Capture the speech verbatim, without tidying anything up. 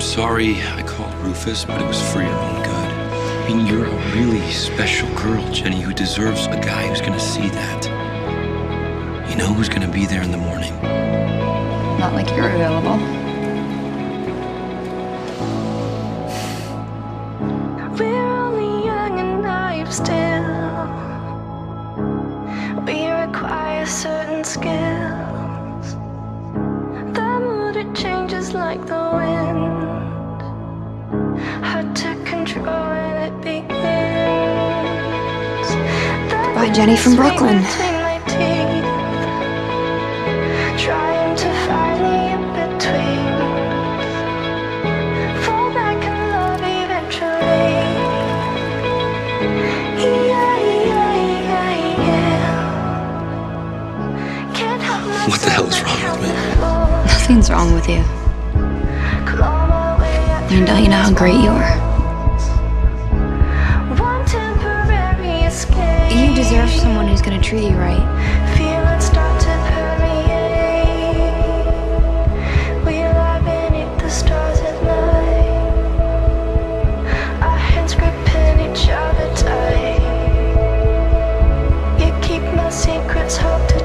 sorry I called Rufus, but it was for your own good. I mean, you're a really special girl, Jenny, who deserves a guy who's gonna see that. You know who's gonna be there in the morning. Not like you're available. We're only young and naive still. We require certain skills. The mood, it changes like the wind. Hard to control when it begins. Goodbye, Jenny from Brooklyn. Trying to find the in-between. Fall back in love eventually. Yeah, yeah, yeah, yeah. Can't help myself. What the hell is wrong with me? Nothing's wrong with you. And don't you know how great you are? One temporary escape. You deserve someone who's gonna treat you right. Feelings start to permeate. We lie beneath the stars at night. Our hands gripping each other tight. You keep my secrets, hope to